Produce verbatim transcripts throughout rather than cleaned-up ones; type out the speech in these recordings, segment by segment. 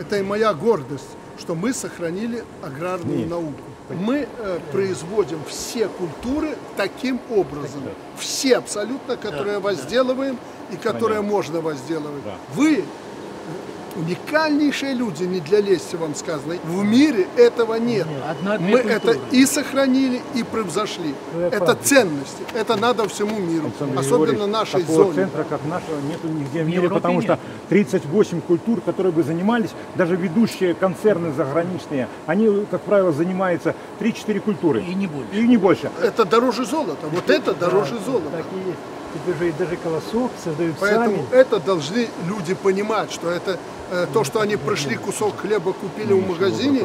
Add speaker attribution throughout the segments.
Speaker 1: Это и моя гордость, что мы сохранили аграрную Нет. науку. Мы э, производим все культуры таким образом. Все абсолютно, которые да, возделываем да. и которые Понятно. можно возделывать. Да. Вы уникальнейшие люди, не для лести вам сказано. В мире этого нет. нет Мы культуры. это и сохранили, и превзошли. Ну, это правда. ценности. Это надо всему миру. Александр Особенно Григорьевич, нашей
Speaker 2: такого
Speaker 1: зоне.
Speaker 2: центра, как нашего, нету нигде в мире, в потому нет. что тридцать восемь культур, которые бы занимались, даже ведущие концерны заграничные, они, как правило, занимаются три-четыре культуры.
Speaker 3: И не больше.
Speaker 2: И не больше.
Speaker 1: Это дороже золота. Вот это да, дороже золота.
Speaker 3: Так и есть. Теперь же и даже колосок создают
Speaker 1: Поэтому
Speaker 3: сами.
Speaker 1: это должны люди понимать, что это э, то, что они пришли, кусок хлеба купили в магазине.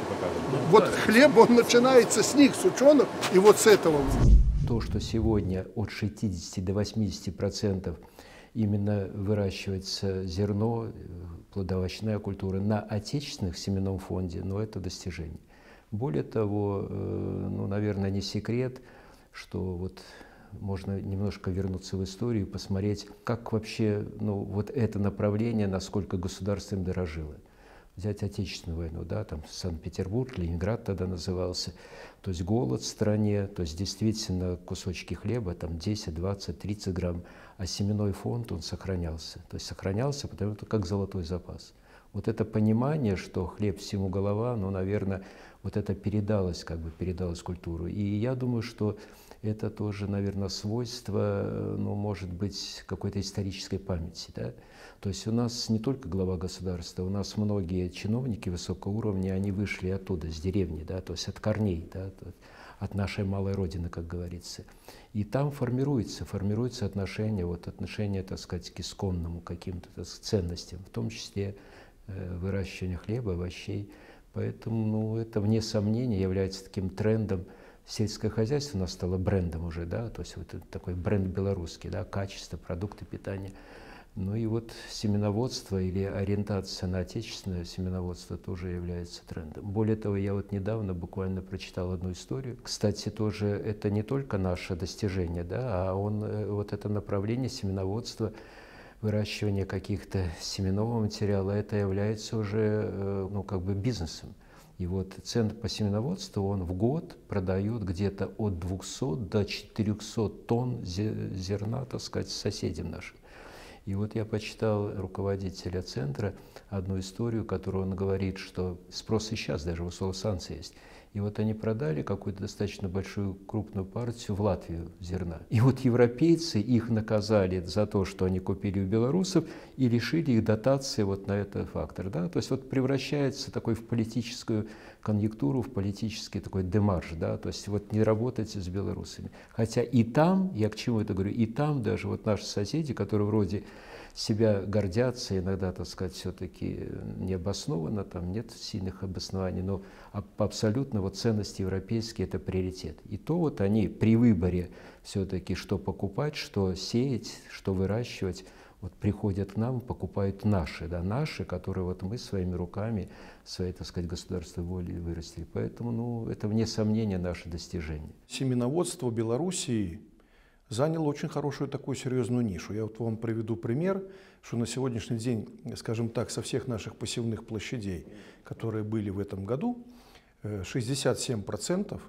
Speaker 1: Вот хлеб, он начинается с них, с ученых, и вот с этого.
Speaker 4: То, что сегодня от шестидесяти до восьмидесяти процентов именно выращивается зерно, плодоовощная культура на отечественных семенном фонде, но это достижение. Более того, ну, наверное, не секрет, что вот можно немножко вернуться в историю и посмотреть, как вообще ну, вот это направление, насколько государство им дорожило. Взять Отечественную войну, да, там Санкт-Петербург, Ленинград тогда назывался, то есть голод в стране, то есть действительно кусочки хлеба, там десять, двадцать, тридцать грамм, а семенной фонд, он сохранялся. То есть сохранялся, потому что как золотой запас. Вот это понимание, что хлеб всему голова, ну, наверное, вот это передалось, как бы передалось культуру. И я думаю, что это тоже, наверное, свойство, ну, может быть, какой-то исторической памяти, да? То есть у нас не только глава государства, у нас многие чиновники высокого уровня, они вышли оттуда, с деревни, да, то есть от корней, да, от нашей малой родины, как говорится. И там формируется, формируется отношение, вот отношение, так сказать, к исконному каким-то ценностям, в том числе э, выращивание хлеба, овощей. Поэтому, ну, это, вне сомнения, является таким трендом. Сельское хозяйство у нас стало брендом уже, да, то есть вот такой бренд белорусский, да, качество, продукты питания. Ну и вот семеноводство или ориентация на отечественное семеноводство тоже является трендом. Более того, я вот недавно буквально прочитал одну историю. Кстати, тоже это не только наше достижение, да, а он, вот это направление семеноводства, выращивание каких-то семенного материала, это является уже, ну, как бы бизнесом. И вот Центр по семеноводству, он в год продает где-то от двухсот до четырёхсот тонн зерна, так сказать, соседям нашим. И вот я почитал руководителя центра одну историю, которую он говорит, что спрос и сейчас даже у санкции есть. И вот они продали какую-то достаточно большую крупную партию в Латвию зерна. И вот европейцы их наказали за то, что они купили у белорусов, и лишили их дотации вот на этот фактор. Да? То есть вот превращается такой в политическую конъюнктуру, в политический такой демарш. Да? То есть вот не работайте с белорусами. Хотя и там, я к чему это говорю, и там даже вот наши соседи, которые вроде себя гордятся, иногда, так сказать, все-таки необоснованно, там нет сильных обоснований, но абсолютно вот ценности европейские – это приоритет. И то вот они при выборе все-таки, что покупать, что сеять, что выращивать, вот приходят к нам, покупают наши, да, наши, которые вот мы своими руками, своей, так сказать, государственной волей вырастили. Поэтому, ну, это вне сомнения наше достижение.
Speaker 5: Семеноводство Белоруссии занял очень хорошую такую серьезную нишу. Я вот вам приведу пример, что на сегодняшний день, скажем так, со всех наших посевных площадей, которые были в этом году, шестьдесят семь процентов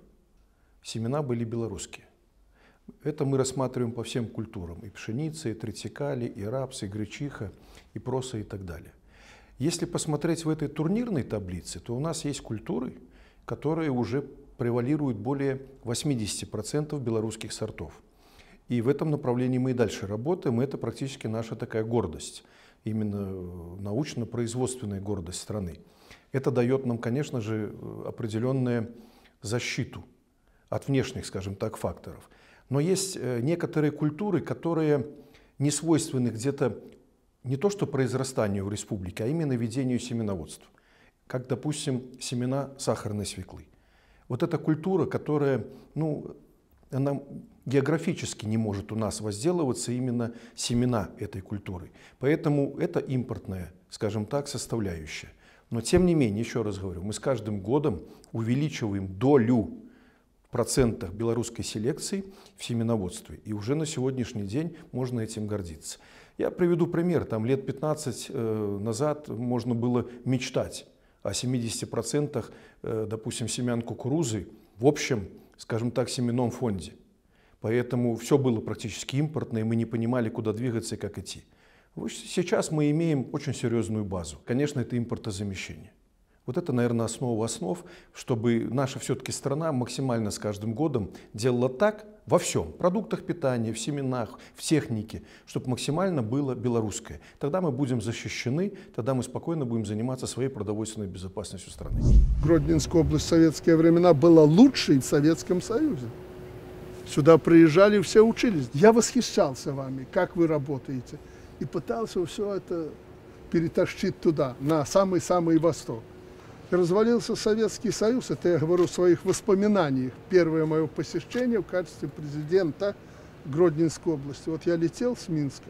Speaker 5: семена были белорусские. Это мы рассматриваем по всем культурам. И пшеница, и тритикали, и рапс, и гречиха, и проса, и так далее. Если посмотреть в этой турнирной таблице, то у нас есть культуры, которые уже превалируют более восьмидесяти процентов белорусских сортов. И в этом направлении мы и дальше работаем, и это практически наша такая гордость, именно научно-производственная гордость страны. Это дает нам, конечно же, определенную защиту от внешних, скажем так, факторов. Но есть некоторые культуры, которые не свойственны где-то не то что произрастанию в республике, а именно ведению семеноводства. Как, допустим, семена сахарной свеклы. Вот эта культура, которая, ну, она географически не может у нас возделываться именно семена этой культуры. Поэтому это импортная, скажем так, составляющая. Но тем не менее, еще раз говорю, мы с каждым годом увеличиваем долю в процентах белорусской селекции в семеноводстве. И уже на сегодняшний день можно этим гордиться. Я приведу пример. Там лет пятнадцать э, назад можно было мечтать о семидесяти процентах, э, допустим, семян кукурузы в общем, скажем так, семенном фонде. Поэтому все было практически импортное, и мы не понимали, куда двигаться и как идти. Сейчас мы имеем очень серьезную базу. Конечно, это импортозамещение. Вот это, наверное, основа основ, чтобы наша все-таки страна максимально с каждым годом делала так во всем, в продуктах питания, в семенах, в технике, чтобы максимально было белорусское. Тогда мы будем защищены, тогда мы спокойно будем заниматься своей продовольственной безопасностью страны.
Speaker 1: Гродненская область в советские времена была лучшей в Советском Союзе. Сюда приезжали, все учились. Я восхищался вами, как вы работаете. И пытался все это перетащить туда, на самый-самый восток. Развалился Советский Союз, это я говорю в своих воспоминаниях. Первое мое посещение в качестве президента Гродненской области. Вот я летел с Минска,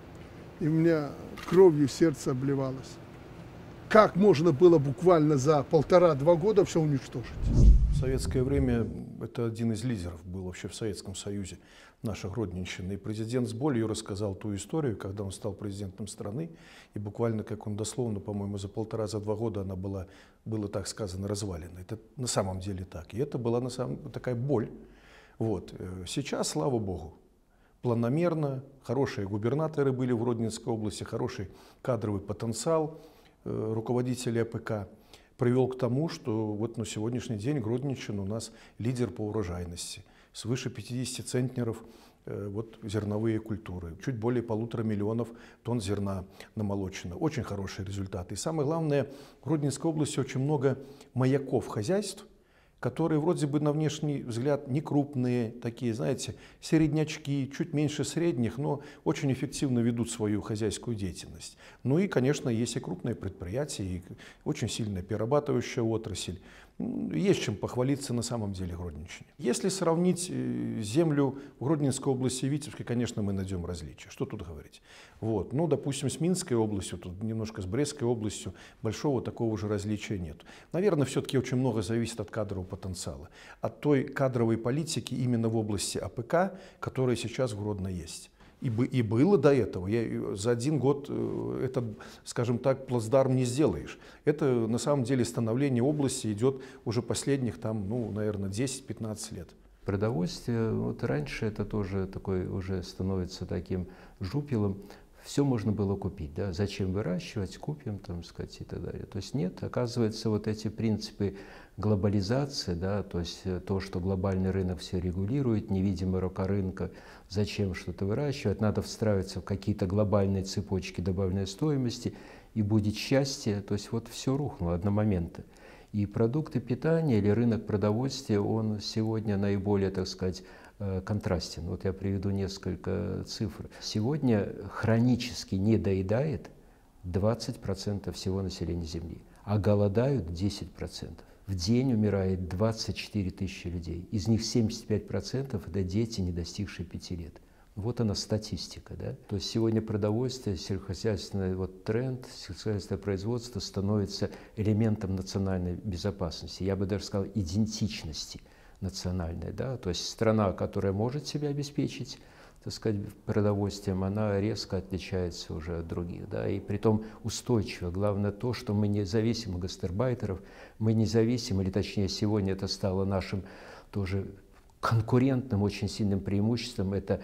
Speaker 1: и у меня кровью сердце обливалось. Как можно было буквально за полтора-два года все уничтожить?
Speaker 5: В советское время это один из лидеров был вообще в Советском Союзе, наша Гродненщина. И президент с болью рассказал ту историю, когда он стал президентом страны, и буквально, как он дословно, по-моему, за полтора-за два года она была, было так сказано, развалена. Это на самом деле так. И это была на самом такая боль. Вот. Сейчас, слава богу, планомерно, хорошие губернаторы были в Гродненской области, хороший кадровый потенциал руководителей АПК привел к тому, что вот на сегодняшний день Гродненщина у нас лидер по урожайности. Свыше пятидесяти центнеров э, вот, зерновые культуры. Чуть более полутора миллионов тонн зерна намолочено. Очень хорошие результаты. И самое главное, в Гродненской области очень много маяков хозяйств, которые вроде бы на внешний взгляд не крупные, такие, знаете, середнячки, чуть меньше средних, но очень эффективно ведут свою хозяйскую деятельность. Ну и, конечно, есть и крупные предприятия, и очень сильная перерабатывающая отрасль. Есть чем похвалиться на самом деле Гродненщине. Если сравнить землю в Гродненской области и Витебской, конечно, мы найдем различия. Что тут говорить? Вот. Ну, допустим, с Минской областью, тут немножко с Брестской областью большого такого же различия нет. Наверное, все-таки очень много зависит от кадрового потенциала, от той кадровой политики именно в области АПК, которая сейчас в Гродно есть. И, и было до этого. Я, за один год этот, скажем так, плацдарм не сделаешь. Это на самом деле становление области идет уже последних, там, ну, наверное, десять-пятнадцать лет.
Speaker 4: Продовольствие, вот раньше это тоже такой уже становится таким жупелом. Все можно было купить, да? Зачем выращивать, купим, там, сказать, и так далее. То есть нет, оказывается, вот эти принципы глобализации, да, то есть то, что глобальный рынок все регулирует, невидимая рука рынка, зачем что-то выращивать, надо встраиваться в какие-то глобальные цепочки добавленной стоимости, и будет счастье, то есть вот все рухнуло одномоментно. И продукты питания или рынок продовольствия, он сегодня наиболее, так сказать, контрастен. Вот я приведу несколько цифр. Сегодня хронически недоедает двадцать процентов всего населения Земли, а голодают десять процентов. В день умирает двадцать четыре тысячи людей. Из них семьдесят пять процентов это дети, не достигшие пяти лет. Вот она статистика. Да? То есть сегодня продовольствие, сельскохозяйственный вот тренд, сельскохозяйственное производство становится элементом национальной безопасности. Я бы даже сказал, идентичности национальной. Да? То есть страна, которая может себя обеспечить, так сказать, продовольствием, она резко отличается уже от других. Да? И притом устойчиво. Главное то, что мы не зависим от гастарбайтеров, мы не зависим, или точнее сегодня это стало нашим тоже конкурентным, очень сильным преимуществом, это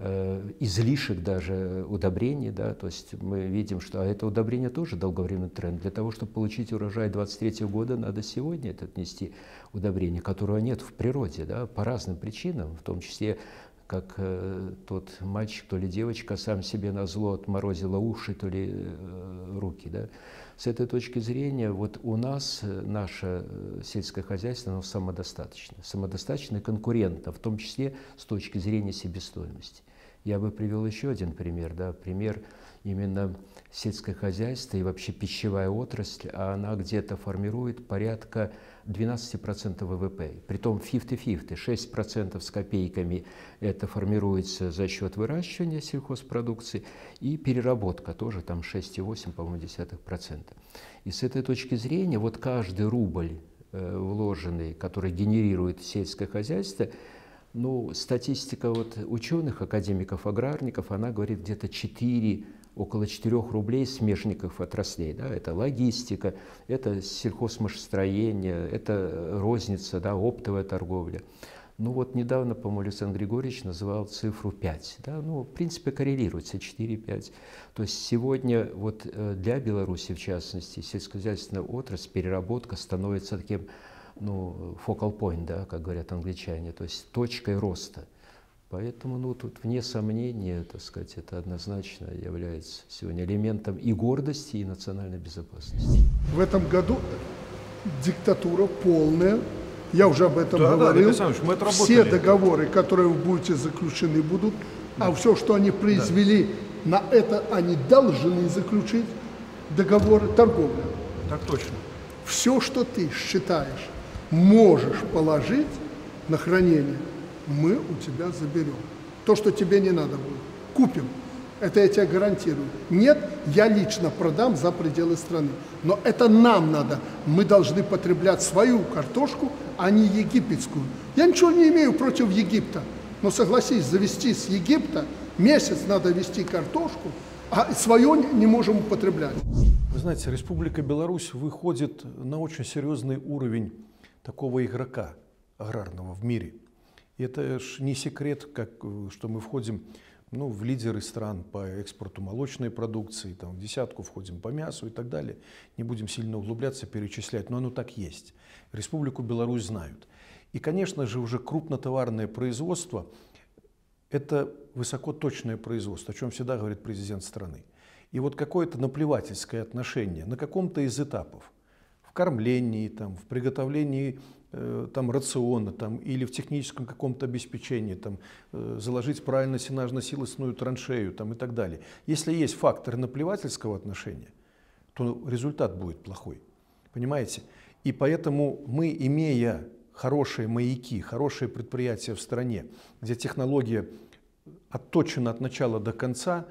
Speaker 4: э, излишек даже удобрений. Да? То есть мы видим, что а это удобрение тоже долговременный тренд. Для того, чтобы получить урожай двадцать третьего года, надо сегодня это отнести удобрение, которого нет в природе, да? По разным причинам, в том числе как э, тот мальчик, то ли девочка сам себе назло отморозила уши, то ли э, руки. Да? С этой точки зрения, вот у нас наше сельское хозяйство, оно самодостаточно, самодостаточно и конкурентно, в том числе с точки зрения себестоимости. Я бы привел еще один пример, да? Пример именно сельское хозяйство и вообще пищевая отрасль, а она где-то формирует порядка двенадцати процентов ВВП. Притом пятьдесят-пятьдесят, шесть процентов с копейками это формируется за счет выращивания сельхозпродукции, и переработка тоже там шесть и восемь процентов. И с этой точки зрения вот каждый рубль э, вложенный, который генерирует сельское хозяйство, Ну, статистика вот ученых, академиков, аграрников, она говорит где-то четыре, около четырёх рублей смежников отраслей. Да? Это логистика, это сельхозмашестроение, это розница, да, оптовая торговля. Ну вот недавно, по-моему, Александр Григорьевич называл цифру пять. Да? Ну, в принципе, коррелируется четыре-пять. То есть сегодня вот для Беларуси, в частности, сельскохозяйственная отрасль, переработка становится таким, ну, focal point, да, как говорят англичане, то есть точкой роста. Поэтому, ну, тут вне сомнения, так сказать, это однозначно является сегодня элементом и гордости, и национальной безопасности.
Speaker 1: В этом году диктатура полная. Я уже об этом
Speaker 5: да,
Speaker 1: говорил.
Speaker 5: Да, мы
Speaker 1: все договоры, которые вы будете заключены, будут, да. А все, что они произвели, да. На это они должны заключить договоры торговли.
Speaker 5: Так точно.
Speaker 1: Все, что ты считаешь, можешь положить на хранение, мы у тебя заберем. То, что тебе не надо будет, купим. Это я тебе гарантирую. Нет, я лично продам за пределы страны. Но это нам надо. Мы должны потреблять свою картошку, а не египетскую. Я ничего не имею против Египта. Но согласись, завести с Египта месяц надо везти картошку, а свое не можем употреблять.
Speaker 5: Вы знаете, Республика Беларусь выходит на очень серьезный уровень такого игрока аграрного в мире. И это ж не секрет, как, что мы входим, ну, в лидеры стран по экспорту молочной продукции, там, в десятку входим по мясу и так далее. Не будем сильно углубляться, перечислять, но оно так есть. Республику Беларусь знают. И, конечно же, уже крупнотоварное производство – это высокоточное производство, о чем всегда говорит президент страны. И вот какое-то наплевательское отношение на каком-то из этапов, в кормлении, там, в приготовлении э, там, рациона там, или в техническом каком-то обеспечении, там, э, заложить правильно сенажно-силосную траншею там, и так далее. Если есть фактор наплевательского отношения, то результат будет плохой. Понимаете? И поэтому мы, имея хорошие маяки, хорошие предприятия в стране, где технология отточена от начала до конца,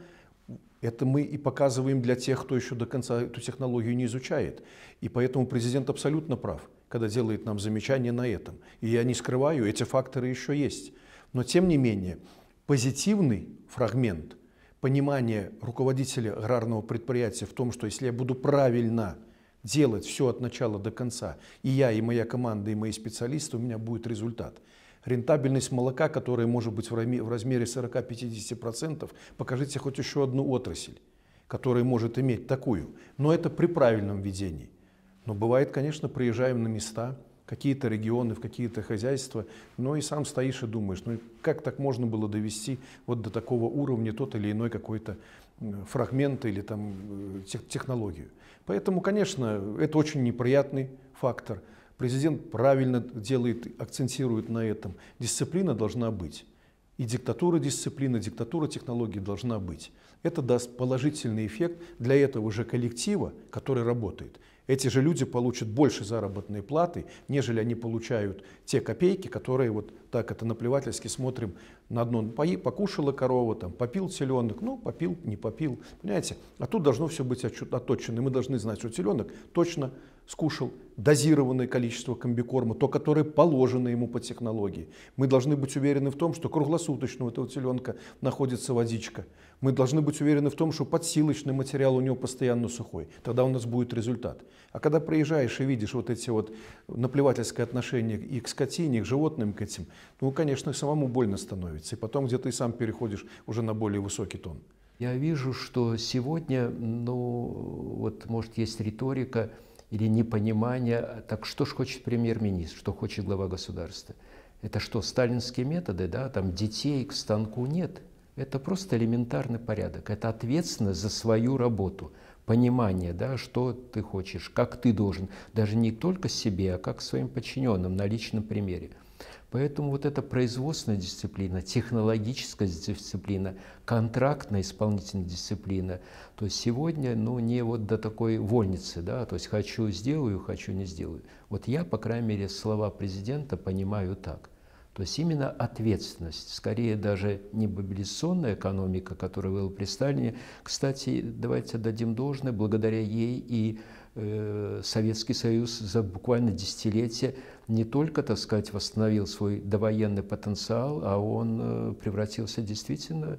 Speaker 5: это мы и показываем для тех, кто еще до конца эту технологию не изучает. И поэтому президент абсолютно прав, когда делает нам замечания на этом. И я не скрываю, эти факторы еще есть. Но тем не менее, позитивный фрагмент понимания руководителя аграрного предприятия в том, что если я буду правильно делать все от начала до конца, и я, и моя команда, и мои специалисты, у меня будет результат. Рентабельность молока, которая может быть в размере сорока-пятидесяти процентов, покажите хоть еще одну отрасль, которая может иметь такую. Но это при правильном ведении. Но бывает, конечно, приезжаем на места, какие-то регионы, в какие-то хозяйства, но и сам стоишь и думаешь, ну как так можно было довести вот до такого уровня тот или иной какой-то фрагмент или там технологию. Поэтому, конечно, это очень неприятный фактор. Президент правильно делает, акцентирует на этом. Дисциплина должна быть. И диктатура дисциплины, диктатура технологий должна быть. Это даст положительный эффект для этого же коллектива, который работает. Эти же люди получат больше заработной платы, нежели они получают те копейки, которые вот так это наплевательски смотрим на одно. Покушала корова, там, попил теленок, ну попил, не попил. Понимаете? А тут должно все быть отточено. Мы должны знать, что теленок точно скушал дозированное количество комбикорма, то, которое положено ему по технологии. Мы должны быть уверены в том, что круглосуточно у этого теленка находится водичка. Мы должны быть уверены в том, что подсилочный материал у него постоянно сухой. Тогда у нас будет результат. А когда приезжаешь и видишь вот эти вот наплевательское отношение и к скотине, и к животным, к этим, ну, конечно, самому больно становится. И потом где-то и сам переходишь уже на более высокий тон.
Speaker 4: Я вижу, что сегодня, ну, вот, может, есть риторика или непонимание, так что ж хочет премьер-министр, что хочет глава государства? Это что, сталинские методы, да, там детей к станку? Нет. Это просто элементарный порядок. Это ответственность за свою работу, понимание, да, что ты хочешь, как ты должен, даже не только себе, а как своим подчиненным на личном примере. Поэтому вот эта производственная дисциплина, технологическая дисциплина, контрактная исполнительная дисциплина, то есть сегодня, ну, не вот до такой вольницы, да, то есть хочу сделаю, хочу не сделаю. Вот я, по крайней мере, слова президента понимаю так. То есть именно ответственность, скорее даже не мобилизационная экономика, которая была при Сталине. Кстати, давайте дадим должное, благодаря ей и э, Советский Союз за буквально десятилетия не только, так сказать, восстановил свой довоенный потенциал, а он э, превратился действительно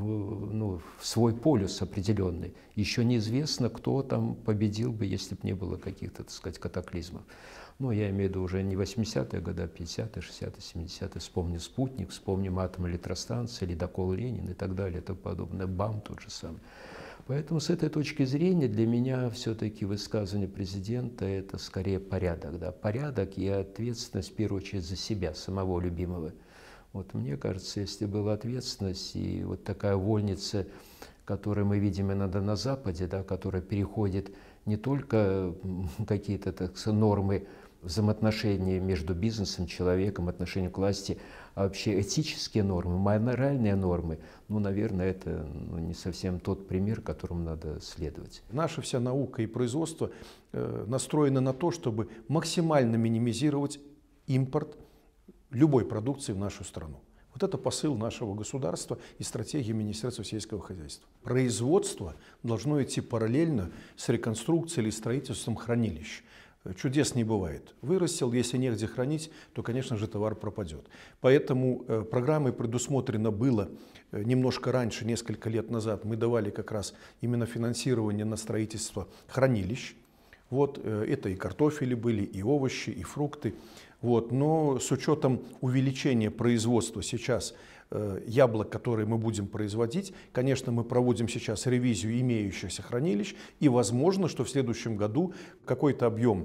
Speaker 4: в, ну, в свой полюс определенный. Еще неизвестно, кто там победил бы, если бы не было каких-то, так сказать, катаклизмов. Ну, я имею в виду уже не восьмидесятые годы, а пятидесятые, шестидесятые, семидесятые. Вспомним «Спутник», вспомним атомные электростанции, ледокол «Ленин» и так далее, и тому подобное. БАМ тот же самый. Поэтому с этой точки зрения для меня все-таки высказывание президента – это скорее порядок. Да? Порядок и ответственность, в первую очередь, за себя, самого любимого. Вот мне кажется, если была ответственность и вот такая вольница, которую мы видим иногда на Западе, да, которая переходит не только какие-то, так сказать, нормы взаимоотношений между бизнесом, человеком, отношением к власти, а вообще этические нормы, моральные нормы, ну, наверное, это ну, не совсем тот пример, которому надо следовать.
Speaker 5: Наша вся наука и производство э, настроены на то, чтобы максимально минимизировать импорт любой продукции в нашу страну. Вот это посыл нашего государства и стратегии Министерства сельского хозяйства. Производство должно идти параллельно с реконструкцией или строительством хранилищ. Чудес не бывает. Вырастил, если негде хранить, то, конечно же, товар пропадет. Поэтому э, программой предусмотрено было э, немножко раньше, несколько лет назад, мы давали как раз именно финансирование на строительство хранилищ. Вот, э, это и картофели были, и овощи, и фрукты. Вот, но с учетом увеличения производства сейчас э, яблок, которые мы будем производить, конечно, мы проводим сейчас ревизию имеющихся хранилищ, и возможно, что в следующем году какой-то объем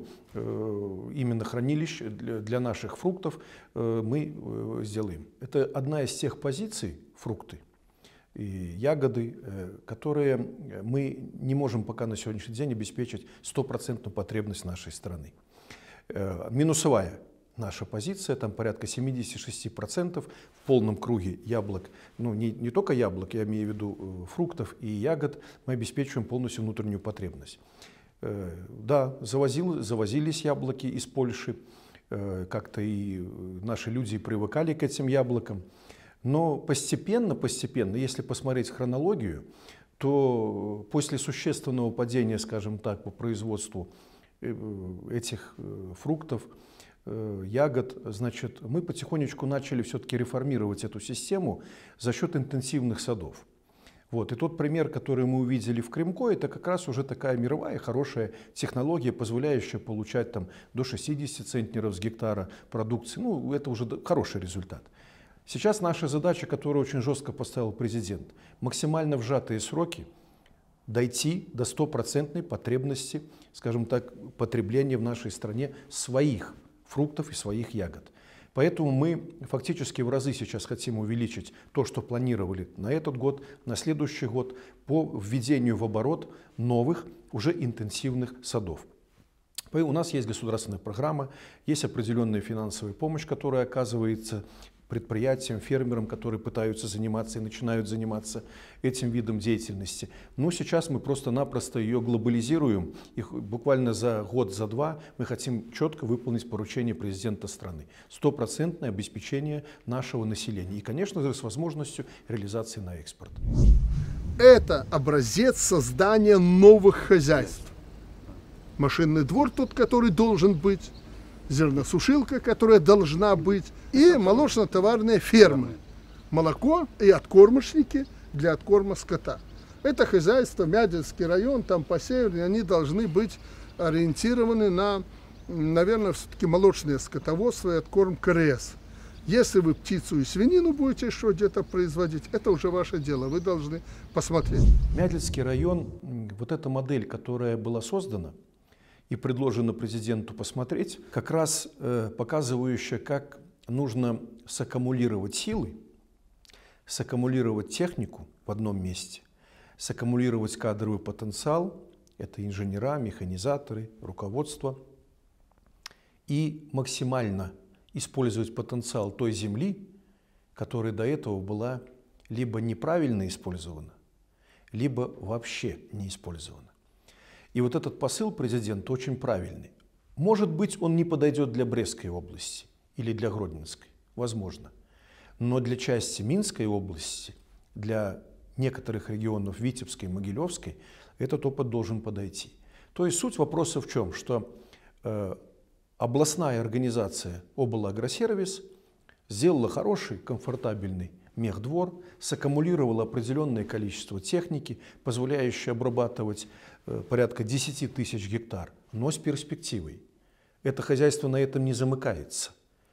Speaker 5: э, именно хранилищ для, для наших фруктов э, мы э, сделаем. Это одна из тех позиций, фрукты и ягоды, э, которые мы не можем пока на сегодняшний день обеспечить стопроцентную потребность нашей страны. Э, минусовая наша позиция, там порядка семидесяти шести процентов в полном круге яблок, ну не, не только яблок, я имею в виду э, фруктов и ягод, мы обеспечиваем полностью внутреннюю потребность. Э, да, завозил, завозились яблоки из Польши, э, как-то и наши люди привыкали к этим яблокам, но постепенно, постепенно, если посмотреть хронологию, то после существенного падения, скажем так, по производству этих фруктов, ягод, значит, мы потихонечку начали все-таки реформировать эту систему за счет интенсивных садов. Вот. И тот пример, который мы увидели в Кремко, это как раз уже такая мировая хорошая технология, позволяющая получать там, до шестидесяти центнеров с гектара продукции. Ну, это уже хороший результат. Сейчас наша задача, которую очень жестко поставил президент, максимально в сжатые сроки дойти до стопроцентной потребности, скажем так, потребления в нашей стране своих фруктов и своих ягод. Поэтому мы фактически в разы сейчас хотим увеличить то, что планировали на этот год, на следующий год по введению в оборот новых, уже интенсивных садов. У нас есть государственная программа, есть определенная финансовая помощь, которая оказывается предприятиям, фермерам, которые пытаются заниматься и начинают заниматься этим видом деятельности. Но сейчас мы просто-напросто ее глобализируем. И буквально за год, за два мы хотим четко выполнить поручение президента страны. Стопроцентное обеспечение нашего населения. И, конечно же, с возможностью реализации на экспорт.
Speaker 1: Это образец создания новых хозяйств. Машинный двор тот, который должен быть, зерносушилка, которая должна быть, и молочно-товарные фермы. Молоко и откормочники для откорма скота. Это хозяйство, Мядельский район, там по северу, они должны быть ориентированы на, наверное, все-таки молочное скотоводство и откорм КРС. Если вы птицу и свинину будете еще где-то производить, это уже ваше дело, вы должны посмотреть.
Speaker 5: Мядельский район, вот эта модель, которая была создана и предложена президенту посмотреть, как раз э, показывающая, как нужно саккумулировать силы, саккумулировать технику в одном месте, саккумулировать кадровый потенциал, это инженера, механизаторы, руководство, и максимально использовать потенциал той земли, которая до этого была либо неправильно использована, либо вообще не использована. И вот этот посыл президента очень правильный. Может быть, он не подойдет для Брестской области или для Гродненской, возможно. Но для части Минской области, для некоторых регионов Витебской и Могилевской, этот опыт должен подойти. То есть суть вопроса в чем? Что э, областная организация облагросервис сделала хороший, комфортабельный мехдвор, саккумулировала определенное количество техники, позволяющее обрабатывать э, порядка десяти тысяч гектар, но с перспективой. Это хозяйство на этом не замыкается.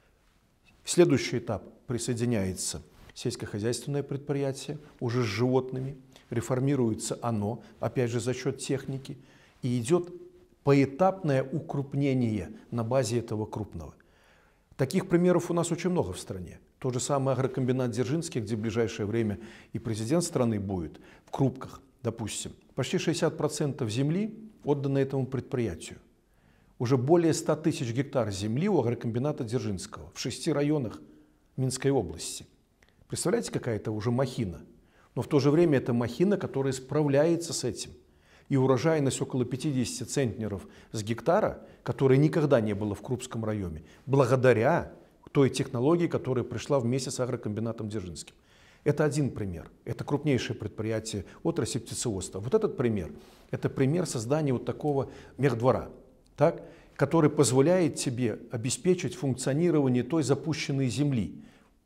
Speaker 5: В следующий этап присоединяется сельскохозяйственное предприятие, уже с животными, реформируется оно, опять же за счет техники, и идет поэтапное укрупнение на базе этого крупного. Таких примеров у нас очень много в стране. Тот же самый агрокомбинат Дзержинский, где в ближайшее время и президент страны будет, в Крупках, допустим. Почти шестьдесят процентов земли отдано этому предприятию. Уже более ста тысяч гектар земли у агрокомбината Дзержинского в шести районах Минской области. Представляете, какая это уже махина? Но в то же время это махина, которая справляется с этим. И урожайность около пятидесяти центнеров с гектара, которой никогда не было в Крупском районе, благодаря той технологии, которая пришла вместе с агрокомбинатом Дзержинским. Это один пример. Это крупнейшее предприятие отрасли птицеводства. Вот этот пример, это пример создания вот такого мехдвора, так, который позволяет тебе обеспечить функционирование той запущенной земли.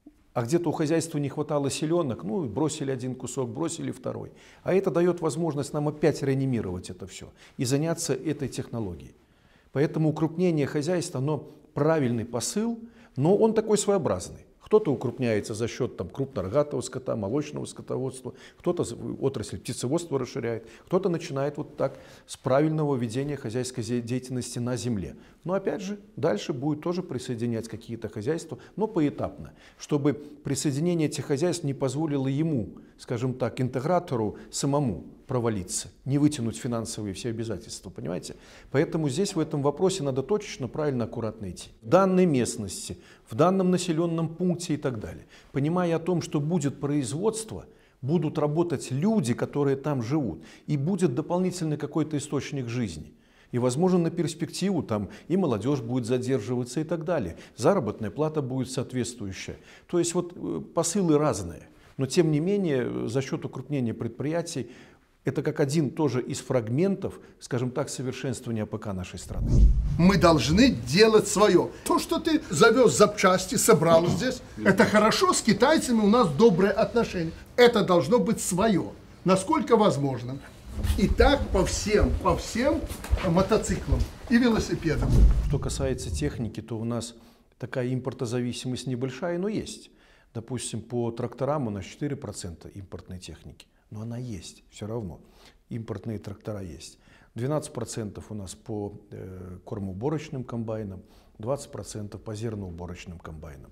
Speaker 5: А где-то у хозяйства не хватало селенок, ну, бросили один кусок, бросили второй. А это дает возможность нам опять реанимировать это все и заняться этой технологией. Поэтому укрупнение хозяйства, оно правильный посыл, но он такой своеобразный. Кто-то укрупняется за счет там, крупнорогатого скота, молочного скотоводства, кто-то отрасль птицеводства расширяет, кто-то начинает вот так с правильного ведения хозяйской деятельности на земле. Но опять же, дальше будет тоже присоединять какие-то хозяйства, но поэтапно, чтобы присоединение этих хозяйств не позволило ему, скажем так, интегратору самому провалиться, не вытянуть финансовые все обязательства, понимаете? Поэтому здесь в этом вопросе надо точечно, правильно, аккуратно идти. В данной местности, в данном населенном пункте и так далее, понимая о том, что будет производство, будут работать люди, которые там живут, и будет дополнительный какой-то источник жизни. И, возможно, на перспективу там и молодежь будет задерживаться и так далее. Заработная плата будет соответствующая. То есть вот посылы разные. Но, тем не менее, за счет укрупнения предприятий, это как один тоже из фрагментов, скажем так, совершенствования АПК нашей страны.
Speaker 1: Мы должны делать свое. То, что ты завез запчасти, собрал здесь, это хорошо, с китайцами у нас добрые отношения. Это должно быть свое, насколько возможно. И так по всем, по всем мотоциклам и велосипедам.
Speaker 5: Что касается техники, то у нас такая импортозависимость небольшая, но есть. Допустим, по тракторам у нас четыре процента импортной техники. Но она есть, все равно. Импортные трактора есть. двенадцать процентов у нас по э, кормоуборочным комбайнам, двадцать процентов по зерноуборочным комбайнам.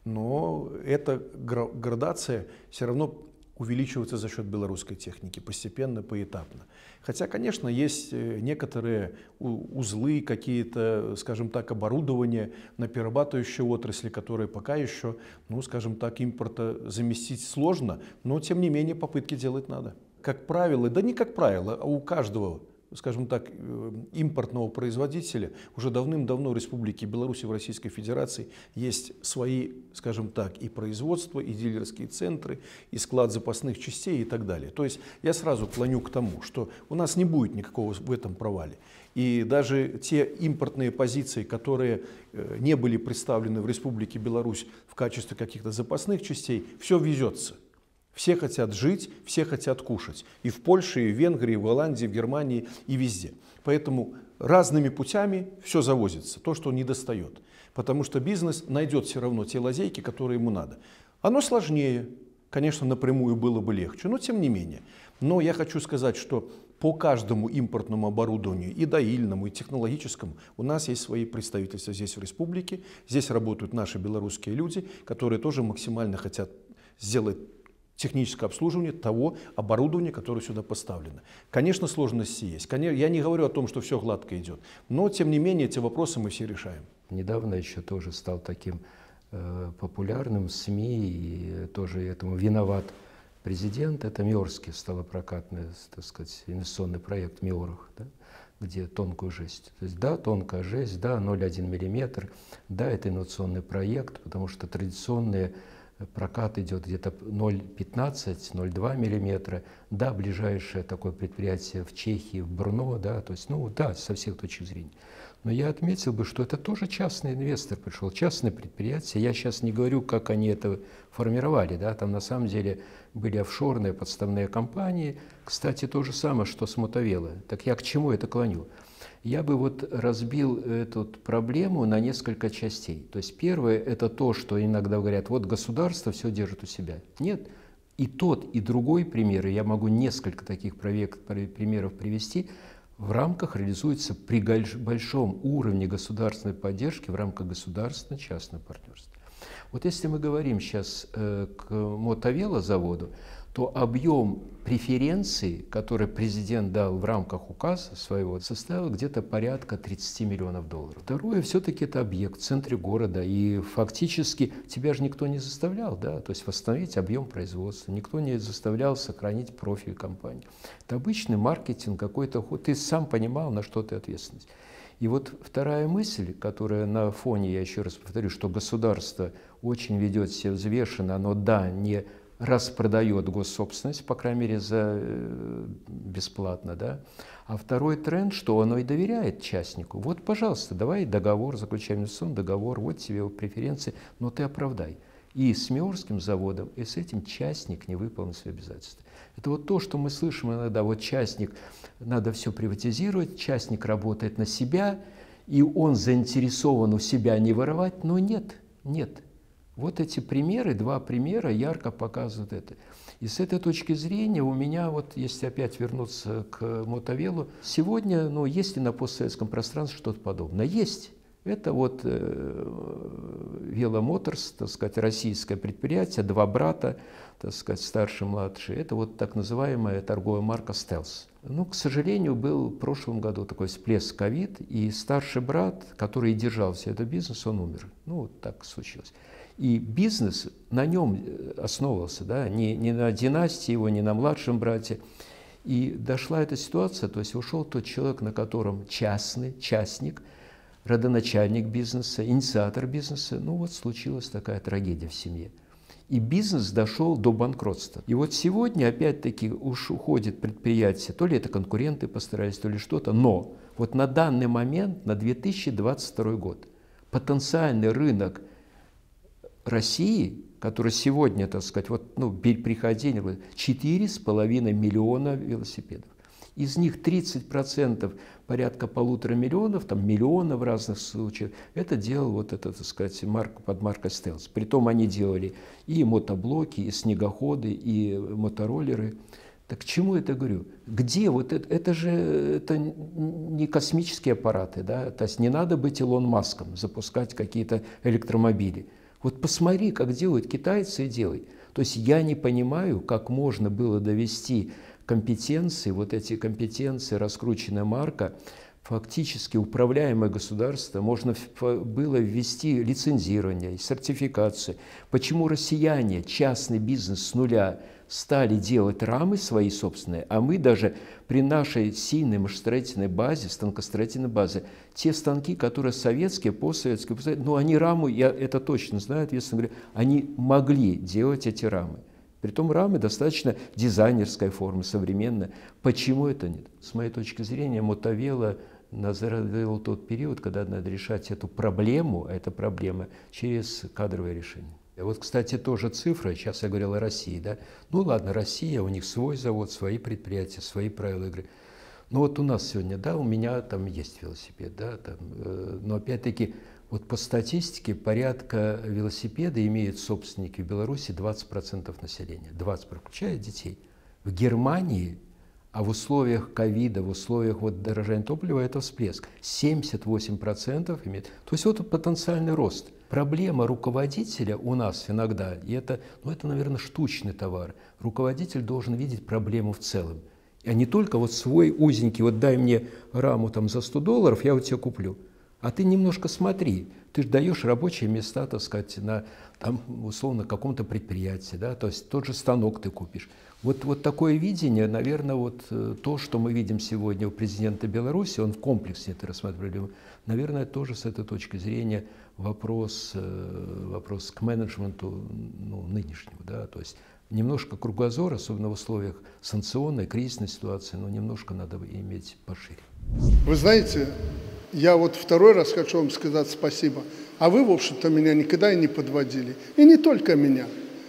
Speaker 5: Но эта градация все равно увеличивается за счет белорусской техники, постепенно, поэтапно. Хотя, конечно, есть некоторые узлы, какие-то, скажем так, оборудования на перерабатывающей отрасли, которые пока еще, ну, скажем так, импорта заместить сложно, но, тем не менее, попытки делать надо. Как правило, да не как правило, а у каждого, скажем так, импортного производителя уже давным-давно в Республике Беларусь и в Российской Федерации есть свои, скажем так, и производства, и дилерские центры, и склад запасных частей и так далее. То есть я сразу клоню к тому, что у нас не будет никакого в этом провале. И даже те импортные позиции, которые не были представлены в Республике Беларусь в качестве каких-то запасных частей, все везется. Все хотят жить, все хотят кушать. И в Польше, и в Венгрии, и в Голландии, и в Германии, и везде. Поэтому разными путями все завозится, то, что не достает. Потому что бизнес найдет все равно те лазейки, которые ему надо. Оно сложнее, конечно, напрямую было бы легче, но тем не менее. Но я хочу сказать, что по каждому импортному оборудованию, и доильному, и технологическому, у нас есть свои представительства здесь в республике. Здесь работают наши белорусские люди, которые тоже максимально хотят сделать техническое обслуживание того оборудования, которое сюда поставлено. Конечно, сложности есть. Я не говорю о том, что все гладко идет, но, тем не менее, эти вопросы мы все решаем.
Speaker 4: Недавно еще тоже стал таким э, популярным в СМИ, и тоже этому виноват президент. Это Миорский сталопрокатный, так сказать, инвестиционный проект Миорах, да, где тонкую жесть. То есть, да, тонкая жесть, да, ноль целых одна десятая миллиметр, да, это инновационный проект, потому что традиционные прокат идет где-то ноль целых пятнадцать сотых — ноль целых два миллиметра. Да, ближайшее такое предприятие в Чехии, в Брно, да, то есть, ну да, со всех точек зрения. Но я отметил бы, что это тоже частный инвестор пришел, частное предприятие. Я сейчас не говорю, как они это формировали, да, там на самом деле были офшорные подставные компании. Кстати, то же самое, что с Мотовело. Так я к чему это клоню? Я бы вот разбил эту проблему на несколько частей. То есть первое – это то, что иногда говорят, вот государство все держит у себя. Нет, и тот, и другой пример, я могу несколько таких примеров привести, в рамках реализуется при большом уровне государственной поддержки в рамках государственно-частного партнерства. Вот если мы говорим сейчас э, к Мотовело заводу, то объем преференций, который президент дал в рамках указа своего, составил где-то порядка тридцати миллионов долларов. Второе, все-таки это объект в центре города, и фактически тебя же никто не заставлял, да, то есть восстановить объем производства, никто не заставлял сохранить профиль компании. Это обычный маркетинг, какой-то ход, ты сам понимал, на что ты ответственность. И вот вторая мысль, которая на фоне, я еще раз повторю, что государство очень ведет себя взвешенно, оно, да, не распродает госсобственность, по крайней мере, за бесплатно, да. А второй тренд, что оно и доверяет частнику. Вот, пожалуйста, давай договор, заключаем инвестиционный договор, вот тебе преференции, но ты оправдай. И с Миорским заводом, и с этим частник не выполнил свои обязательства. Это вот то, что мы слышим иногда, вот частник, надо все приватизировать, частник работает на себя, и он заинтересован у себя не воровать, но нет, нет. Вот эти примеры, два примера ярко показывают это. И с этой точки зрения у меня, вот если опять вернуться к Мотовелу, сегодня, ну, есть ли на постсоветском пространстве что-то подобное? Есть. Это вот э, Веломоторс, так сказать, российское предприятие, два брата, так сказать, старший и младший. Это вот так называемая торговая марка «Стелс». Ну, к сожалению, был в прошлом году такой всплеск ковид, и старший брат, который держал все этот бизнес, он умер. Ну, вот так случилось. И бизнес на нем основывался, да, не, не на династии его, не на младшем брате. И дошла эта ситуация, то есть ушел тот человек, на котором частный, частник, родоначальник бизнеса, инициатор бизнеса. Ну вот случилась такая трагедия в семье. И бизнес дошел до банкротства. И вот сегодня опять-таки уж уходит предприятие, то ли это конкуренты постарались, то ли что-то, но вот на данный момент, на две тысячи двадцать второй год, потенциальный рынок России, который сегодня, так сказать, вот, ну, приходи, четыре с половиной миллиона велосипедов. Из них тридцать процентов, порядка полутора миллионов, там миллиона в разных случаях, это делал вот это, так сказать, марка, под маркой «Стелс». Притом они делали и мотоблоки, и снегоходы, и мотороллеры. Так к чему это говорю? Где вот это? Это же это не космические аппараты, да? То есть не надо быть Илон Маском, запускать какие-то электромобили. Вот посмотри, как делают китайцы, и делай. То есть я не понимаю, как можно было довести компетенции, вот эти компетенции, раскрученная марка, фактически управляемое государство, можно было ввести лицензирование, сертификацию. Почему россияне, частный бизнес с нуля, стали делать рамы свои собственные, а мы даже при нашей сильной машиностроительной базе, станкостроительной базе, те станки, которые советские, постсоветские, ну они раму, я это точно знаю, ответственно говоря, они могли делать эти рамы. Притом рамы достаточно дизайнерской формы, современной. Почему это нет? С моей точки зрения, Мотовело назрел тот период, когда надо решать эту проблему, а эта проблема через кадровое решение. Вот, кстати, тоже цифра, сейчас я говорил о России, да? Ну ладно, Россия, у них свой завод, свои предприятия, свои правила игры. Ну вот у нас сегодня, да, у меня там есть велосипед, да, там, э, но опять-таки, вот по статистике порядка велосипеда имеют собственники в Беларуси двадцать процентов населения, двадцать процентов, включая детей. В Германии, а в условиях ковида, в условиях вот дорожания топлива, это всплеск, семьдесят восемь процентов имеет. То есть вот потенциальный рост. Проблема руководителя у нас иногда, и это, ну это, наверное, штучный товар. Руководитель должен видеть проблему в целом. А не только вот свой узенький, вот дай мне раму там за сто долларов, я вот тебе куплю. А ты немножко смотри, ты же даешь рабочие места, так сказать, на, там, условно, каком-то предприятии, да, то есть тот же станок ты купишь. Вот, вот такое видение, наверное, вот то, что мы видим сегодня у президента Беларуси, он в комплексе это рассматривает, наверное, тоже с этой точки зрения вопрос, вопрос к менеджменту, ну, нынешнему, да, то есть немножко кругозор, особенно в условиях санкционной, кризисной ситуации, но немножко надо иметь пошире.
Speaker 1: Вы знаете, я вот второй раз хочу вам сказать спасибо, а вы, в общем-то, меня никогда и не подводили, и не только меня.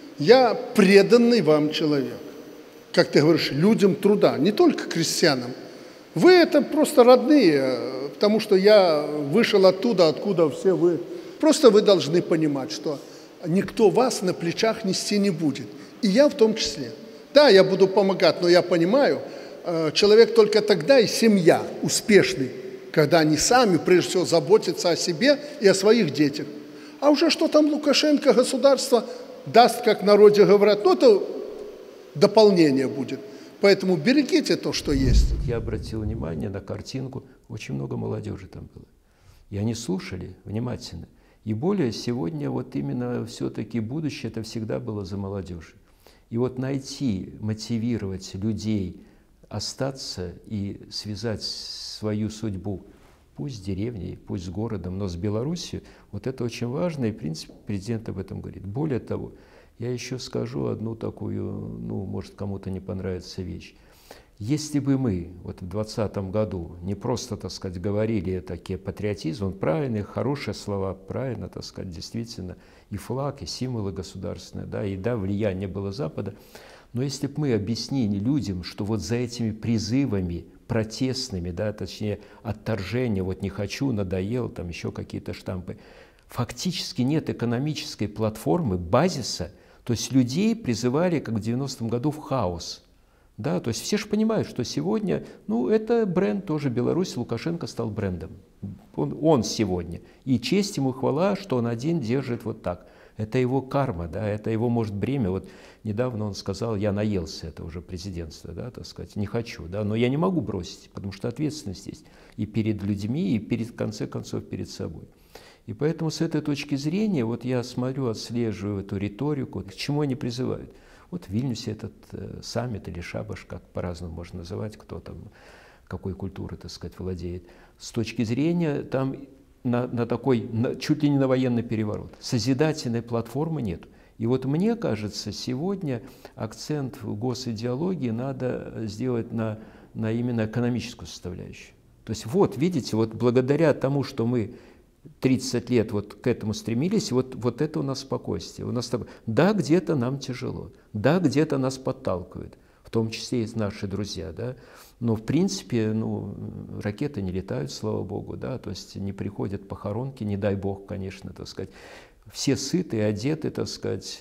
Speaker 1: Я преданный вам человек. Как ты говоришь, людям труда, не только крестьянам. Вы это просто родные, потому что я вышел оттуда, откуда все вы. Просто вы должны понимать, что никто вас на плечах нести не будет. И я в том числе. Да, я буду помогать, но я понимаю, человек только тогда и семья успешный, когда они сами, прежде всего, заботятся о себе и о своих детях. А уже что там Лукашенко, государство даст, как в народе говорят, ну это дополнение будет. Поэтому берегите то, что есть.
Speaker 4: Я обратил внимание на картинку, очень много молодежи там было. И они слушали внимательно. И более сегодня вот именно все-таки будущее это всегда было за молодежью. И вот найти, мотивировать людей остаться и связать свою судьбу, пусть с деревней, пусть с городом, но с Белоруссией, вот это очень важно, и в принципе президент об этом говорит. Более того, я еще скажу одну такую, ну, может, кому-то не понравится вещь. Если бы мы вот в двадцатом году не просто, так сказать, говорили такие патриотизм, он правильный, хорошие слова, правильно, так сказать, действительно, и флаг, и символы государственные, да, и да, влияние было Запада, но если бы мы объяснили людям, что вот за этими призывами протестными, да, точнее, отторжение, вот не хочу, надоел, там еще какие-то штампы, фактически нет экономической платформы, базиса, то есть людей призывали, как в девяностом году, в хаос. Да, то есть все же понимают, что сегодня, ну, это бренд тоже Беларусь, Лукашенко стал брендом. Он, он сегодня. И честь ему, хвала, что он один держит вот так. Это его карма, да, это его, может, бремя. Вот недавно он сказал, я наелся, это уже президентство, да, так сказать, не хочу, да, но я не могу бросить, потому что ответственность есть и перед людьми, и перед, в конце концов, перед собой. И поэтому с этой точки зрения, вот я смотрю, отслеживаю эту риторику, к чему они призывают. Вот в Вильнюсе этот э, саммит или шабаш, как по-разному можно называть, кто там, какой культурой, так сказать, владеет. С точки зрения, там на, на такой, на, чуть ли не на военный переворот. Созидательной платформы нет. И вот мне кажется, сегодня акцент в госидеологии надо сделать на, на именно экономическую составляющую. То есть вот, видите, вот благодаря тому, что мы тридцать лет вот к этому стремились, вот, вот это у нас спокойствие. У нас так, да, где-то нам тяжело, да, где-то нас подталкивают, в том числе и наши друзья, да, но в принципе, ну, ракеты не летают, слава богу, да, то есть не приходят похоронки, не дай бог, конечно, так сказать. Все сыты, одеты, так сказать.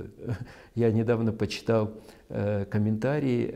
Speaker 4: Я недавно почитал э, комментарии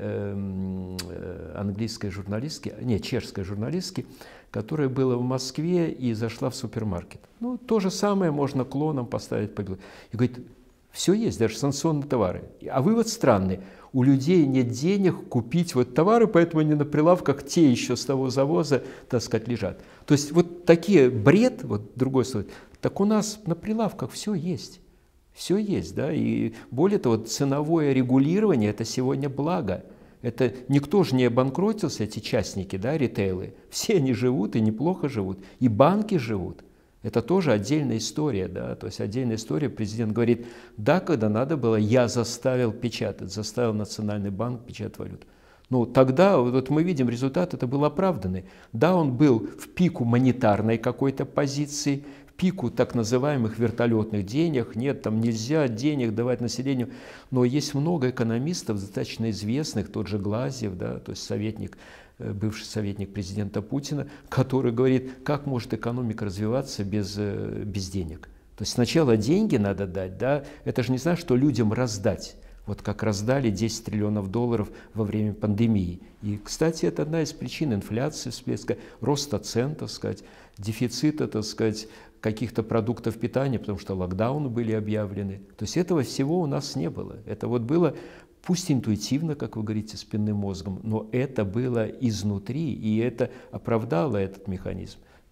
Speaker 4: э, английской журналистки, не, чешской журналистки, которая была в Москве и зашла в супермаркет. Ну, то же самое можно клоном поставить. По... И говорит, все есть, даже санкционные товары. А вывод странный. У людей нет денег купить вот товары, поэтому они на прилавках те еще с того завоза, так сказать, лежат. То есть вот такие бред, вот другой слово, так у нас на прилавках все есть. Все есть, да, и более того, ценовое регулирование – это сегодня благо. Это никто же не обанкротился, эти частники, да, ритейлы. Все они живут и неплохо живут. И банки живут. Это тоже отдельная история, да, то есть отдельная история. Президент говорит, да, когда надо было, я заставил печатать, заставил Национальный банк печатать валюту. Ну, тогда, вот мы видим, результат это был оправданный. Да, он был в пику монетарной какой-то позиции, в пику так называемых вертолетных денег, нет, там нельзя денег давать населению, но есть много экономистов, достаточно известных, тот же Глазьев, да, то есть советник, бывший советник президента Путина, который говорит, как может экономика развиваться без, без денег. То есть сначала деньги надо дать, да, это же не значит, что людям раздать. Вот как раздали десять триллионов долларов во время пандемии. И, кстати, это одна из причин инфляции, всплеска, роста цен, так сказать, дефицита, так сказать, каких-то продуктов питания, потому что локдауны были объявлены. То есть этого всего у нас не было. Это вот было, пусть интуитивно, как вы говорите, спинным мозгом, но это было изнутри, и это оправдало этот механизм.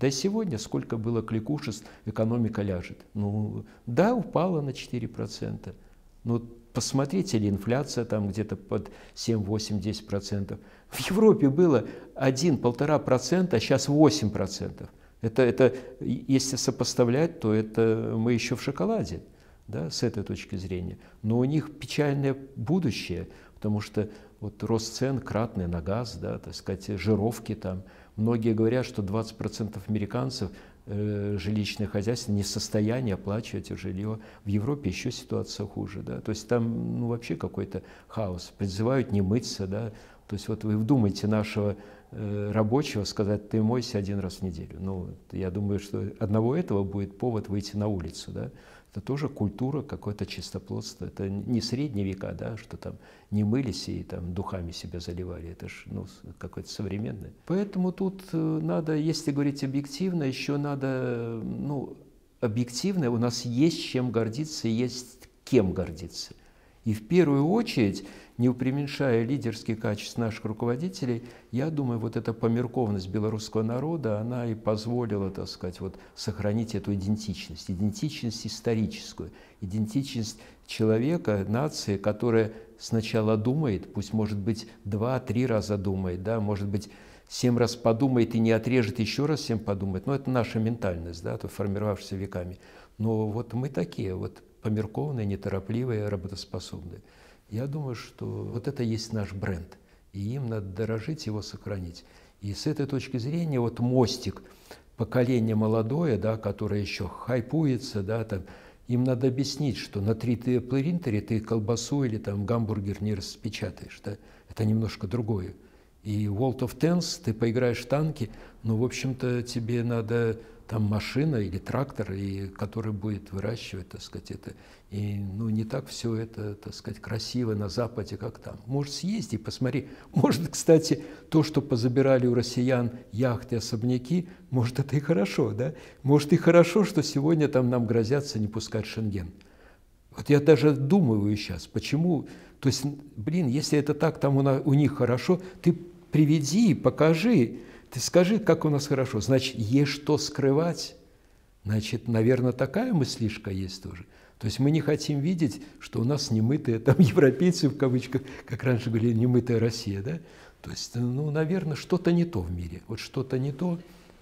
Speaker 4: Да и сегодня сколько было кликушеств, экономика ляжет. Ну, да, упала на четыре процента. Но посмотрите, ли инфляция там где-то под семь, восемь, десять процентов. В Европе было один-полтора процента, а сейчас восемь процентов. Это, это, если сопоставлять, то это мы еще в шоколаде, да, с этой точки зрения. Но у них печальное будущее, потому что вот рост цен кратный на газ, да, так сказать, жировки там. Многие говорят, что двадцать процентов американцев э, жилищное хозяйство не в состоянии оплачивать жилье. В Европе еще ситуация хуже, да. То есть там ну, вообще какой-то хаос. Призывают не мыться, да. То есть вот вы вдумайте нашего э, рабочего сказать, ты мойся один раз в неделю. Ну, я думаю, что одного этого будет повод выйти на улицу, да. Это тоже культура, какое-то чистоплотство. Это не средние века, да, что там не мылись и там духами себя заливали. Это же ну, какое-то современное. Поэтому тут надо, если говорить объективно, еще надо, ну, объективно у нас есть чем гордиться и есть кем гордиться. И в первую очередь, не преуменьшая лидерские качества наших руководителей, я думаю, вот эта померкованность белорусского народа, она и позволила, так сказать, вот, сохранить эту идентичность, идентичность историческую, идентичность человека, нации, которая сначала думает, пусть, может быть, два-три раза думает, да, может быть, семь раз подумает и не отрежет, еще раз семь подумает. Но это наша ментальность, да, то формировавшаяся веками. Но вот мы такие, вот померкованные, неторопливые, работоспособные. Я думаю, что вот это есть наш бренд, и им надо дорожить, его сохранить. И с этой точки зрения вот мостик, поколение молодое, да, которое еще хайпуется, да, там, им надо объяснить, что на три дэ принтере ты колбасу или там гамбургер не распечатаешь, да, это немножко другое. И в World of Tanks ты поиграешь в танки, но, в общем-то, тебе надо там машина или трактор, и, который будет выращивать, так сказать, это. И ну, не так все это, так сказать, красиво на Западе, как там. Может, съезди, посмотри. Может, кстати, то, что позабирали у россиян яхты, особняки, может, это и хорошо, да? Может, и хорошо, что сегодня там нам грозятся не пускать Шенген. Вот я даже думаю сейчас, почему... То есть, блин, если это так, там у, на, у них хорошо, ты приведи, покажи, ты скажи, как у нас хорошо. Значит, есть что скрывать. Значит, наверное, такая мыслишка есть тоже. То есть мы не хотим видеть, что у нас немытые там европейцы, в кавычках, как раньше говорили, немытая Россия, да? То есть, ну, наверное, что-то не то в мире. Вот что-то не то.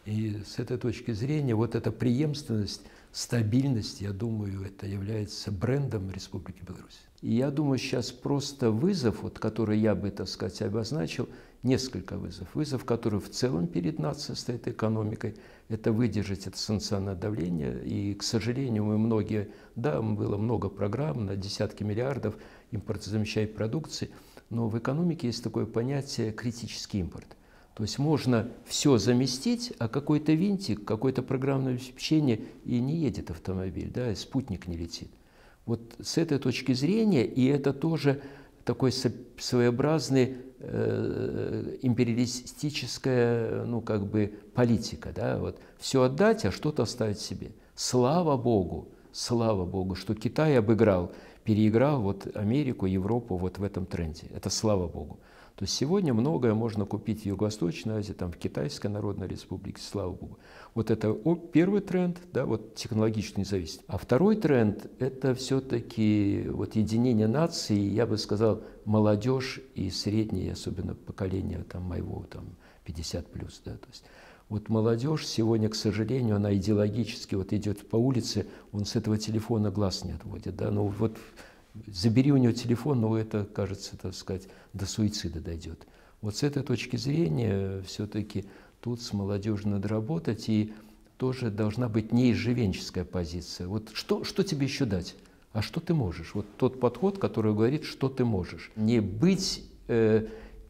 Speaker 4: И с этой точки зрения вот эта преемственность, стабильность, я думаю, это является брендом Республики Беларусь. И я думаю, сейчас просто вызов, вот, который я бы, так сказать, обозначил, несколько вызовов. Вызов, который в целом перед нацией стоит экономикой, это выдержать это санкционное давление. И, к сожалению, мы многие, да, было много программ на десятки миллиардов импортозамещающей продукции, но в экономике есть такое понятие критический импорт. То есть можно все заместить, а какой-то винтик, какое-то программное обеспечение, и не едет автомобиль, да, и спутник не летит. Вот с этой точки зрения, и это тоже такой своеобразный э, империалистическая, ну, как бы политика, да, вот все отдать, а что-то оставить себе. Слава Богу, слава Богу, что Китай обыграл, переиграл вот Америку, Европу вот в этом тренде. Это слава Богу. То есть сегодня многое можно купить в Юго-Восточной Азии, там, в Китайской Народной Республике, слава Богу. Вот это первый тренд, да, вот технологическая независимость. А второй тренд – это все-таки вот единение нации, я бы сказал, молодежь и среднее, особенно поколение там, моего там, пятьдесят плюс. Да, то есть вот молодежь сегодня, к сожалению, она идеологически вот идет по улице, он с этого телефона глаз не отводит. Да, ну, вот, забери у него телефон, но это, кажется, так сказать, до суицида дойдет. Вот с этой точки зрения все-таки тут с молодежью надо работать, и тоже должна быть неизживенческая позиция. Вот что, что тебе еще дать? А что ты можешь? Вот тот подход, который говорит, что ты можешь. Не быть э,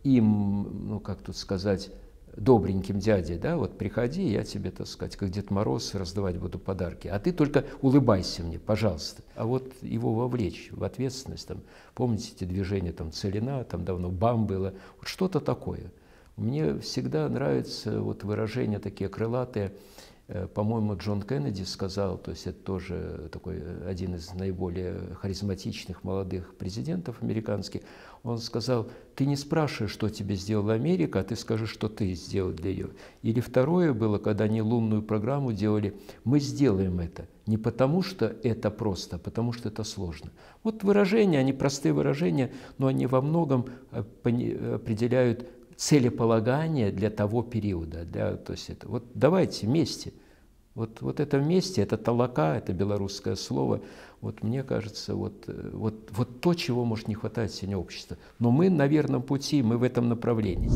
Speaker 4: им, ну как тут сказать, добреньким дядей, да, вот приходи, я тебе, так сказать, как Дед Мороз, раздавать буду подарки, а ты только улыбайся мне, пожалуйста. А вот его вовлечь в ответственность, там, помните эти движения, там, Целина, там давно БАМ было, вот что-то такое. Мне всегда нравятся вот выражения такие крылатые, По-моему, Джон Кеннеди сказал, то есть это тоже такой один из наиболее харизматичных молодых президентов американских, он сказал: ты не спрашиваешь, что тебе сделала Америка, а ты скажи, что ты сделал для ее. Или второе было, когда они лунную программу делали: мы сделаем это не потому, что это просто, а потому, что это сложно. Вот выражения, они простые выражения, но они во многом определяют целеполагание для того периода. Для, то есть это, вот давайте вместе. Вот, вот это вместе, это талака, это белорусское слово. Вот мне кажется, вот, вот, вот то, чего может не хватать сегодня обществу. Но мы на верном пути, мы в этом направлении.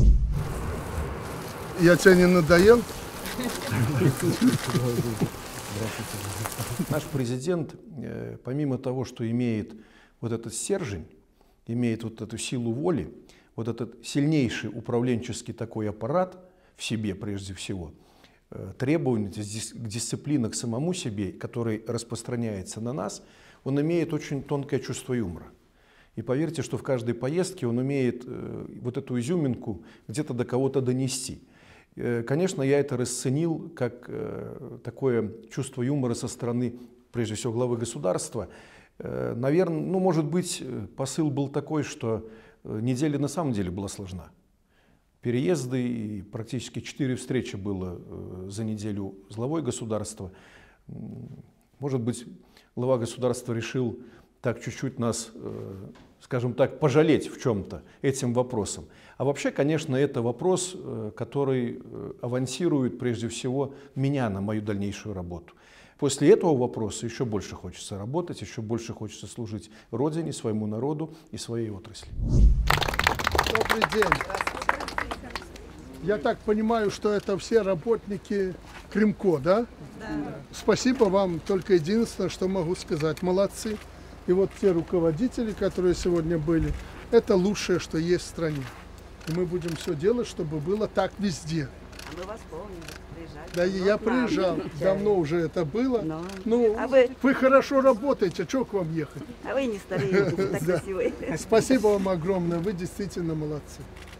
Speaker 1: Я тебе не надоел?
Speaker 5: Наш президент, помимо того, что имеет вот этот стержень, имеет вот эту силу воли, вот этот сильнейший управленческий такой аппарат в себе прежде всего, требовательность к дисциплине к самому себе, который распространяется на нас, он имеет очень тонкое чувство юмора. И поверьте, что в каждой поездке он умеет вот эту изюминку где-то до кого-то донести. Конечно, я это расценил как такое чувство юмора со стороны, прежде всего, главы государства. Наверное, ну, может быть, посыл был такой, что неделя на самом деле была сложна. Переезды и практически четыре встречи было за неделю с главой государства. Может быть, глава государства решил так чуть-чуть нас, скажем так, пожалеть в чем-то этим вопросом. А вообще, конечно, это вопрос, который авансирует прежде всего меня на мою дальнейшую работу. После этого вопроса еще больше хочется работать, еще больше хочется служить Родине, своему народу и своей отрасли.
Speaker 1: Добрый день. Я так понимаю, что это все работники Крымко, да? Да. Спасибо вам. Только единственное, что могу сказать. Молодцы. И вот те руководители, которые сегодня были, это лучшее, что есть в стране. И мы будем все делать, чтобы было так везде.
Speaker 6: А мы вас помним. Приезжали.
Speaker 1: Да, и я приезжал. Давно уже это было.
Speaker 6: Но.
Speaker 1: Ну,
Speaker 6: а вы...
Speaker 1: вы хорошо работаете, что к вам ехать?
Speaker 6: А вы не стареете, так красивые.
Speaker 1: Спасибо вам огромное, вы действительно молодцы.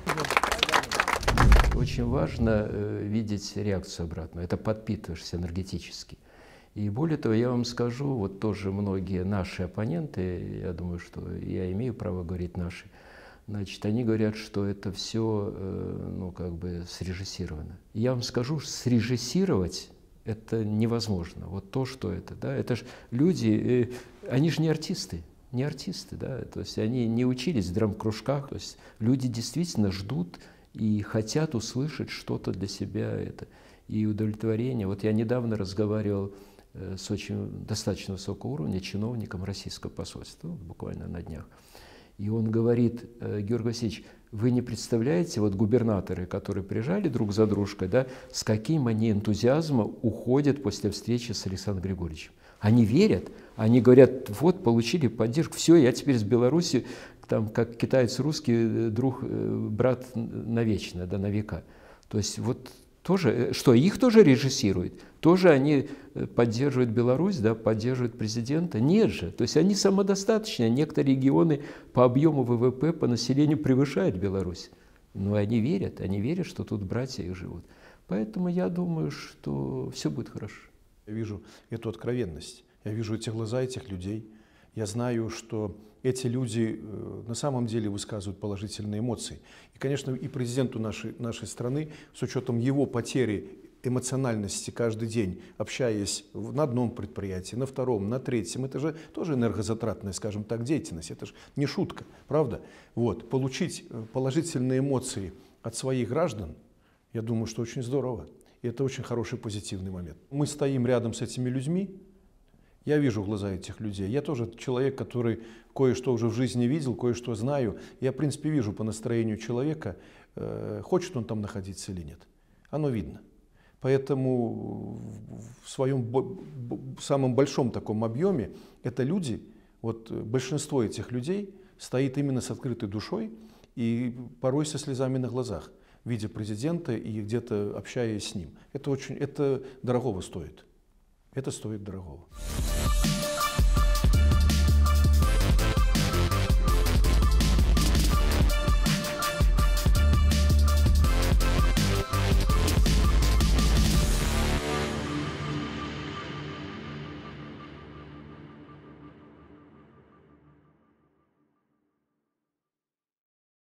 Speaker 4: Очень важно э, видеть реакцию обратную. Это подпитываешься энергетически. И более того, я вам скажу, вот тоже многие наши оппоненты, я думаю, что я имею право говорить наши, значит, они говорят, что это все, э, ну, как бы срежиссировано. Я вам скажу, срежиссировать это невозможно. Вот то, что это, да, это же люди, э, они же не артисты, не артисты, да, то есть они не учились в драм-кружках, то есть люди действительно ждут и хотят услышать что-то для себя это, и удовлетворение. Вот я недавно разговаривал э, с очень достаточно высокого уровня чиновником российского посольства, буквально на днях. И он говорит: Георгий Васильевич, вы не представляете, вот губернаторы, которые приезжали друг за дружкой, да, с каким они энтузиазмом уходят после встречи с Александром Григорьевичем. Они верят, они говорят: вот, получили поддержку, все, я теперь с Беларуси, там, как китаец русский, друг, брат навечно, да, на века. То есть вот тоже, что их тоже режиссируют, тоже они поддерживают Беларусь, да, поддерживают президента? Нет же. То есть они самодостаточны. Некоторые регионы по объему вэ вэ пэ, по населению превышают Беларусь. Но они верят, они верят, что тут братья их живут. Поэтому я думаю, что все будет хорошо.
Speaker 5: Я вижу эту откровенность, я вижу эти глаза этих людей. Я знаю, что эти люди на самом деле высказывают положительные эмоции. И, конечно, и президенту нашей, нашей страны, с учетом его потери эмоциональности каждый день, общаясь на одном предприятии, на втором, на третьем, это же тоже энергозатратная, скажем так, деятельность. Это же не шутка, правда? Вот. Получить положительные эмоции от своих граждан, я думаю, что очень здорово. И это очень хороший позитивный момент. Мы стоим рядом с этими людьми. Я вижу глаза этих людей. Я тоже человек, который кое-что уже в жизни видел, кое-что знаю. Я, в принципе, вижу по настроению человека, э, хочет он там находиться или нет. Оно видно. Поэтому в своем в самом большом таком объеме это люди, вот большинство этих людей стоит именно с открытой душой и порой со слезами на глазах, видя президента и где-то общаясь с ним. Это очень, это дорогого стоит. Это стоит дорогого.